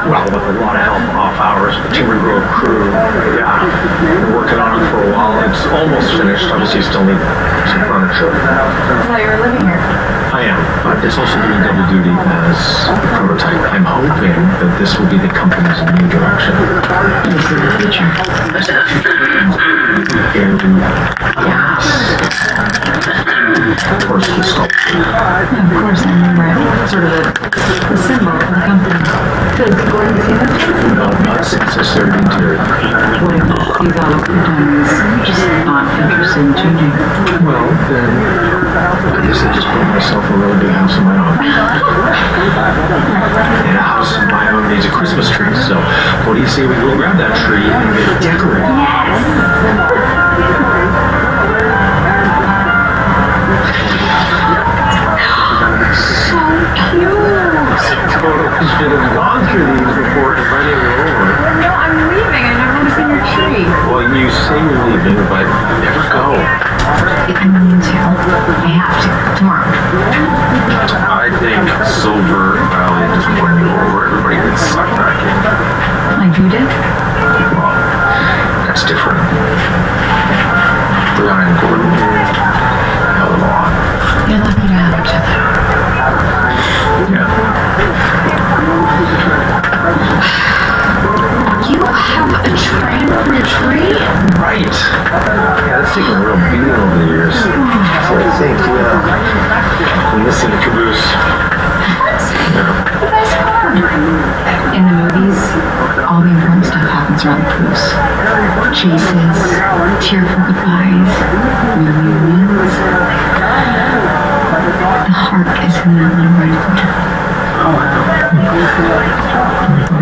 Well, with a lot of help off hours, the Timber Grove crew, yeah, been working on it for a while. It's almost finished. Obviously, you still need some furniture. I thought you were living here. I am, but it's also doing double duty as a prototype. I'm hoping that this will be the company's new direction. This is the future. Yes. Of course, the sculpture. Yeah, of course, I remember it. Sort of the symbol of the company. So is he going to see that? No, not since I started interior. What if he's all of the time is just not interested in changing? Well, then, I guess I just built myself a really big house of my own. And a house of my own needs a Christmas tree, so what do you say we go grab that tree and get it decorated? So cute! Totally should have gone through these before inviting you over. No, I'm leaving. I never want to see your tree. Well, you say you're leaving, but never go. I mean to. I have to. Tomorrow. I think Silver Valley just won you over. Everybody gets sucked back in. Like you did? Well, that's different. Brianna and Gordon, hell of a lot. You're lucky to have each other. Yeah. You have a train for your tree? Right. Yeah, that's taken a real beating over the years. So I think, I'm missing the caboose. The best part. In the movies, all the important stuff happens around the caboose. Chases, tearful goodbyes, reunions. The heart is in that little red car.